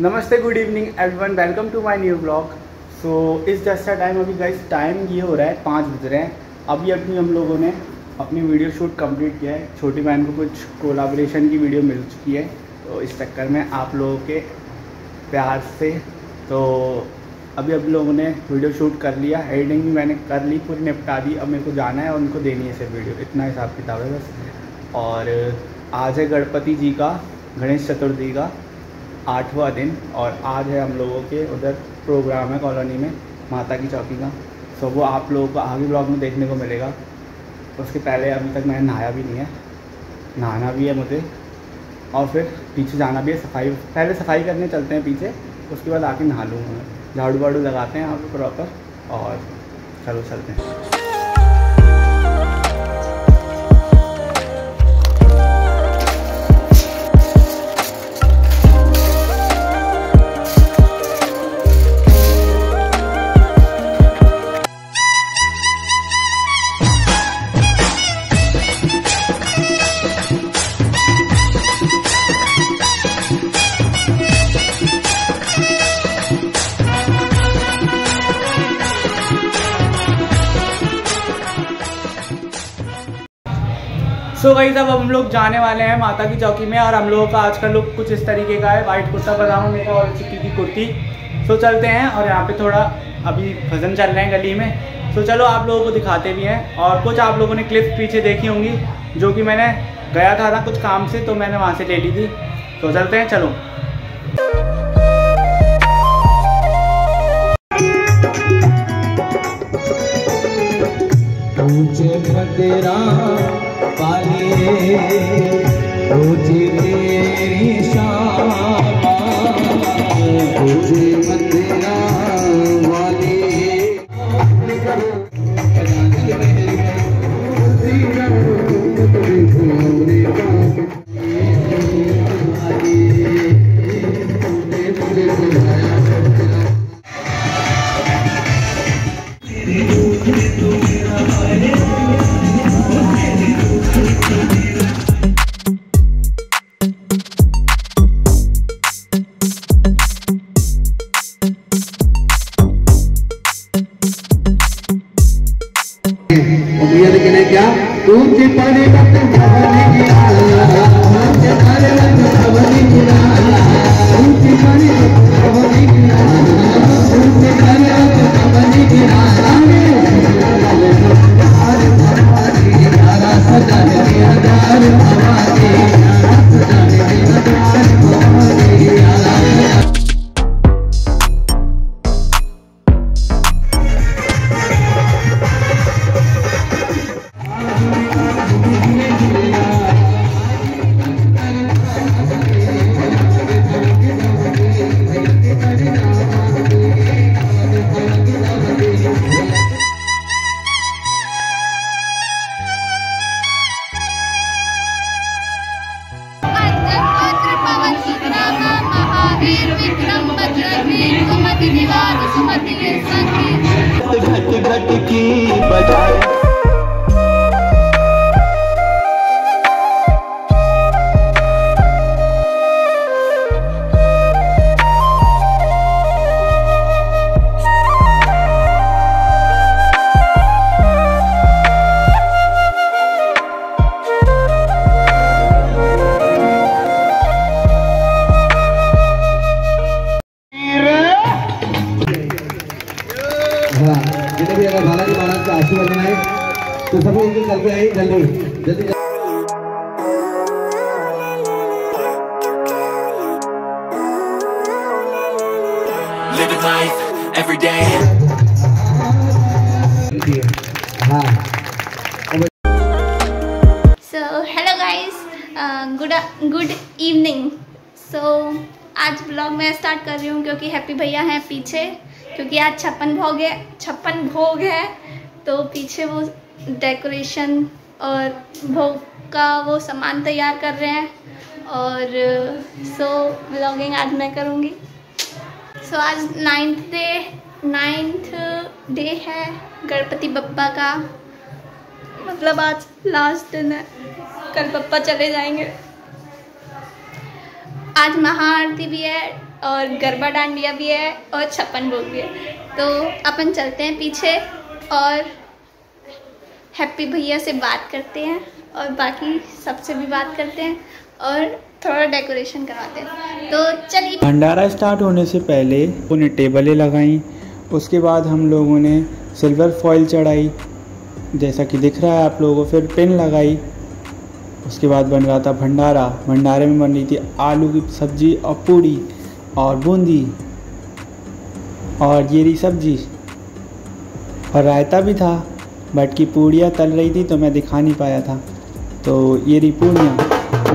नमस्ते, good evening everyone, welcome to my new blog. So इस just time अभी guys time ये हो रहा है 5 बज रहे हैं। अभी हम लोगों ने अपनी वीडियो शूट कंप्लीट किया है। छोटी बहन को कुछ कोलाब्रेशन की वीडियो मिल चुकी है, तो इस चक्कर में आप लोगों के प्यार से तो अभी लोगों ने वीडियो शूट कर लिया, एडिटिंग भी मैंने कर ली, पूरी निपटा दी। अब मेरे को जाना है और उनको देनी है सिर्फ वीडियो, इतना हिसाब किताब है बस। और आज है गणपति जी का, गणेश चतुर्थी का 8वां दिन, और आज है हम लोगों के उधर प्रोग्राम है कॉलोनी में माता की चौकी का। सो वो आप लोगों को आगे ब्लॉग में देखने को मिलेगा। उसके पहले अभी तक मैंने नहाया भी नहीं है, नहाना भी है मुझे, और फिर पीछे जाना भी है। पहले सफाई करने चलते हैं पीछे, उसके बाद आके नहा लूँगा मैं। झाड़ू वाड़ू लगाते हैं यहाँ पे प्रॉपर, और चलो चलते हैं। सो गाइस अब हम लोग जाने वाले हैं माता की चौकी में, और हम लोगों का आज का लुक कुछ इस तरीके का है। वाइट कुर्ता पजामा मेरा और चिक्की की कुर्ती। सो चलते हैं, और यहाँ पे थोड़ा अभी भजन चल रहे हैं गली में। सो चलो आप लोगों को दिखाते भी हैं, और कुछ आप लोगों ने क्लिप्स पीछे देखी होंगी जो कि मैंने गया था ना कुछ काम से, तो मैंने वहाँ से ले ली थी। तो चलते हैं, चलो। रोजी तेरी शाम तुझे मंदिरा वाली क्या तुझे पड़े घट घट की बजाए। जितने भी अगर बालाजी महाराज का आशीर्वाद बनाए तो सभी उनके चल के आए जल्दी। Living life every day. So hello guys, good evening. So आज ब्लॉग मैं स्टार्ट कर रही हूँ क्योंकि हैप्पी भैया हैं पीछे, क्योंकि आज 56 भोग है, तो पीछे वो डेकोरेशन और भोग का वो सामान तैयार कर रहे हैं, और सो व्लॉगिंग आज मैं करूँगी। सो आज 9th डे है गणपति बप्पा का, मतलब आज लास्ट दिन है, कल पप्पा चले जाएंगे। आज महाआरती भी है और गरबा डांडिया भी है और छप्पन भोग भी है। तो अपन चलते हैं पीछे और हैप्पी भैया से बात करते हैं और बाकी सबसे भी बात करते हैं और थोड़ा डेकोरेशन करवाते हैं। तो चलिए। भंडारा स्टार्ट होने से पहले उन्हें टेबलें लगाई, उसके बाद हम लोगों ने सिल्वर फॉइल चढ़ाई जैसा कि दिख रहा है आप लोगों को, फिर पिन लगाई। उसके बाद बन रहा था भंडारा। भंडारे में बन रही थी आलू की सब्ज़ी और पूड़ी और बूंदी और ये रही सब्ज़ी और रायता भी था, बट की पूड़ियाँ तल रही थी तो मैं दिखा नहीं पाया था। तो ये रही पूड़ियाँ।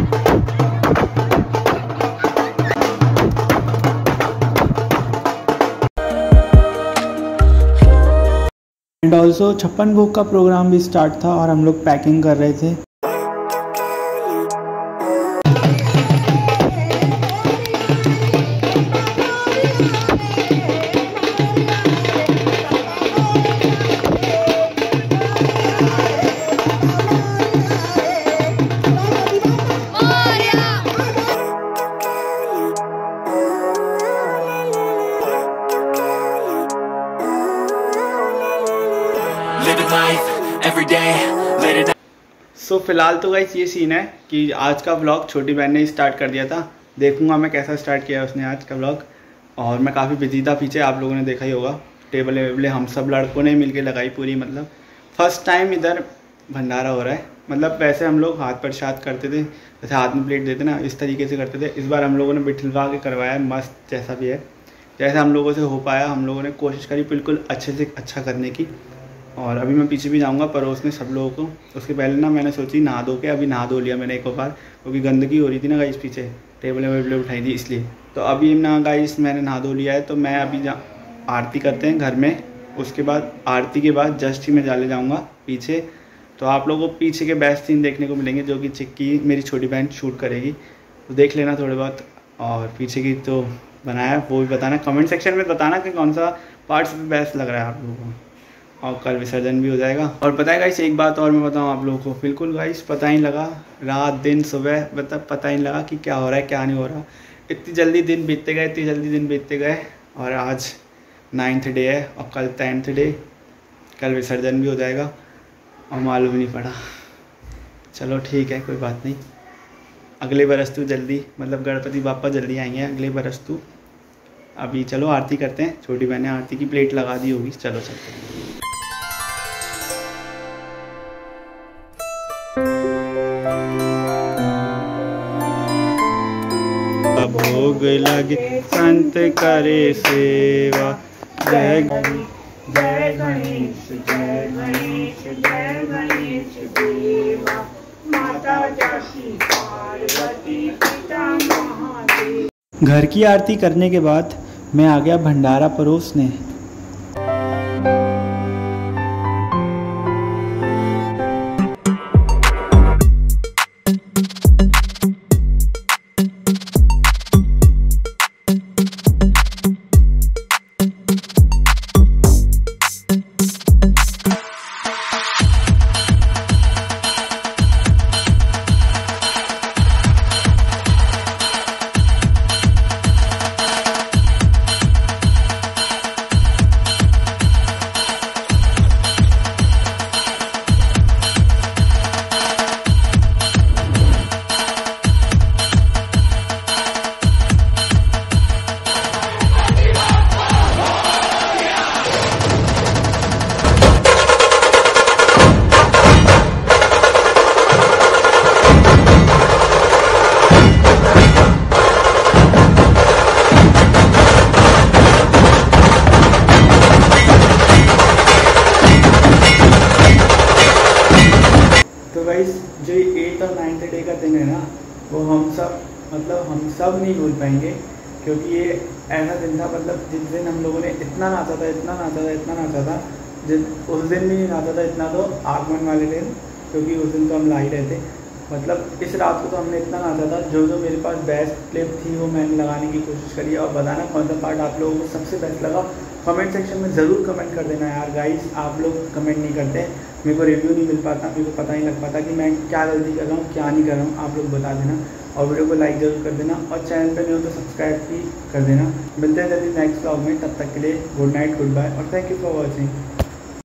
एंड ऑल्सो छप्पन भोग का प्रोग्राम भी स्टार्ट था और हम लोग पैकिंग कर रहे थे। सो फिलहाल तो गाइस ये सीन है कि आज का व्लॉग छोटी बहन ने स्टार्ट कर दिया था। देखूंगा मैं कैसा स्टार्ट किया उसने आज का व्लॉग। और मैं काफ़ी बिजी था पीछे, आप लोगों ने देखा ही होगा। टेबलें वेबलें हम सब लड़कों ने मिलके लगाई पूरी। मतलब फर्स्ट टाइम इधर भंडारा हो रहा है। मतलब वैसे हम लोग हाथ प्रसाद करते थे, जैसे हाथ में प्लेट देते ना, इस तरीके से करते थे। इस बार हम लोगों ने बिठलवा के करवाया मस्त, जैसा भी है, जैसे हम लोगों से हो पाया। हम लोगों ने कोशिश करी बिल्कुल अच्छे से अच्छा करने की। और अभी मैं पीछे भी जाऊंगा परोसने सब लोगों को। उसके पहले ना मैंने सोची नहा धो के, अभी नहा धो लिया मैंने एक बार, क्योंकि गंदगी हो रही थी ना गाइस, पीछे टेबलें वेबलें उठाई थी इसलिए। तो अभी ना गाइस मैंने नहा धो लिया है। तो मैं अभी आरती करते हैं घर में। उसके बाद आरती के बाद जस्ट ही मैं जाले जाऊँगा पीछे। तो आप लोगों को पीछे के बेस्ट सीन देखने को मिलेंगे, जो कि चिक्की मेरी छोटी बहन शूट करेगी। तो देख लेना थोड़े बहुत। और पीछे की तो बनाया वो भी बताना, कमेंट सेक्शन में बताना कि कौन सा पार्ट्स बेस्ट लग रहा है आप लोगों को। और कल विसर्जन भी हो जाएगा। और पता है गाइस एक बात और मैं बताऊं आप लोगों को, बिल्कुल गाइस पता ही लगा, रात दिन सुबह मतलब पता ही लगा कि क्या हो रहा है क्या नहीं हो रहा। इतनी जल्दी दिन बीतते गए, इतनी जल्दी दिन बीतते गए। और आज 9th डे है और कल 10th डे, कल विसर्जन भी हो जाएगा और मालूम नहीं पड़ा। चलो ठीक है, कोई बात नहीं। अगले बरस तो जल्दी, मतलब गणपति बापा जल्दी आएंगे अगले बरस तो। अभी चलो आरती करते हैं। छोटी बहन ने आरती की प्लेट लगा दी होगी, चलो चलते हैं। भोग लगे संत करे सेवा, जय गणेश जय गणेश जय गणेश जय गणेश देवा, माता जासी पार्वती पिता महादेव। घर की आरती करने के बाद मैं आ गया भंडारा परोसने। जो 8th और 9th डे का दिन है ना, वो हम सब नहीं भूल पाएंगे, क्योंकि ये ऐसा दिन था, मतलब जिस दिन हम लोगों ने इतना नाचा था, उस दिन भी नहीं नाचा था इतना तो आगमन वाले दिन, क्योंकि उस दिन तो हम ला ही रहे थे। मतलब इस रात को तो हमने इतना नाचा था। जो मेरे पास बेस्ट क्लिप थी वो मैंने लगाने की कोशिश करी। और बताना कौन सा पार्ट आप लोगों को सबसे बेस्ट लगा, कमेंट सेक्शन में ज़रूर कमेंट कर देना यार। गाइस आप लोग कमेंट नहीं करते, मेरे को रिव्यू नहीं मिल पाता, मेरे को पता नहीं लग पाता कि मैं क्या गलती कर रहा हूँ क्या नहीं कर रहा हूँ। आप लोग बता देना। और वीडियो को लाइक जरूर कर देना और चैनल पर नहीं हो तो सब्सक्राइब भी कर देना। मिलते हैं जल्दी नेक्स्ट व्लॉग में, तब तक के लिए गुड नाइट, गुड बाय और थैंक यू फॉर वॉचिंग।